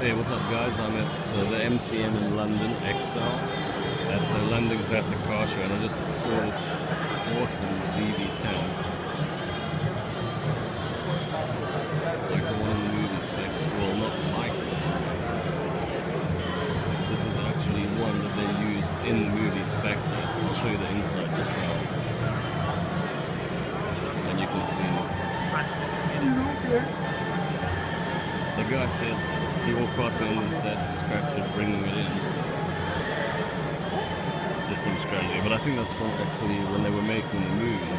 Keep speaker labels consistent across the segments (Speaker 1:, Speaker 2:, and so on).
Speaker 1: Hey, what's up guys? I'm at the MCM in London, XL, at the London Classic Car Show, and I just saw this awesome DB10. Like the one in the movie Spectre. Well, not like it. This is actually one that they used in the movie Spectre. I'll show you the inside as well. And you can see the guy said he walked past me and said Spectre bringing it in. There's some strategy, but I think that's from actually when they were making the movie.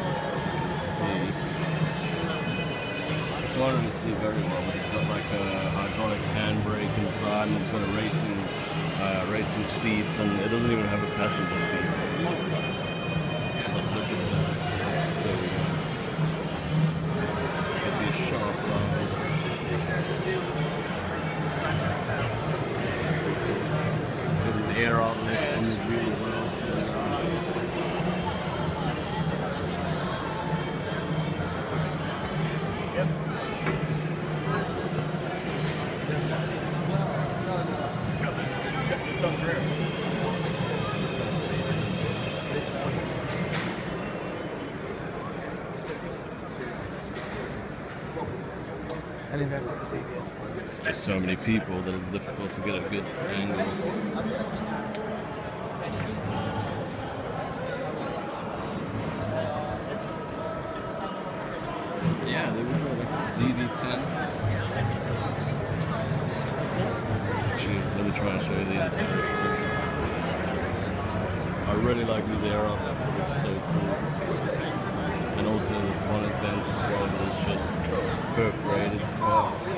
Speaker 1: It's hard to see very well, but it's got like a hydraulic handbrake inside, and it's got a racing seats, and it doesn't even have a passenger seat. But look at that, that's so nice. It's got these sharp lines. So there's air outlets on the wheel wells. There's so many people that it's difficult to get a good angle. Yeah, there we go. That's the DB10. Jeez, let me try and show you the interior. I really like these air outlets. They're so cool. And also the bonnet vents as well, but it's just perforated spots.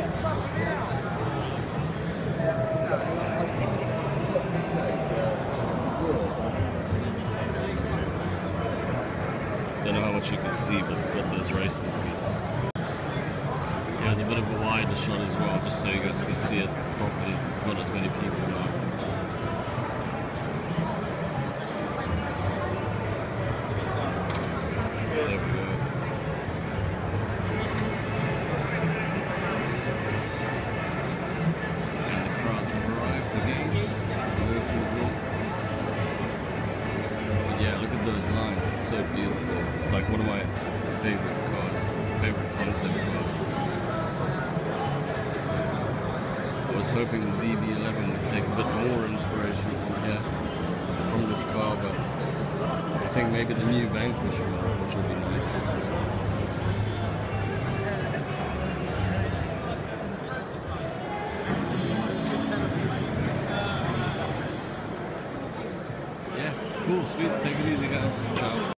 Speaker 1: Don't know how much you can see, but it's got those racing seats. Yeah, there's a bit of a wider shot as well, just so you guys can see it properly. It's not as many people now. There we go. And the crowds have arrived again. Yeah, look at those lines. It's so beautiful. It's like one of my favorite cars, favorite concept cars. I was hoping the DB11 would take a bit more inspiration from here, from this car, but I think maybe the new Vanquish will, which will be nice. Yeah, cool, sweet. Take it easy, guys. Ciao.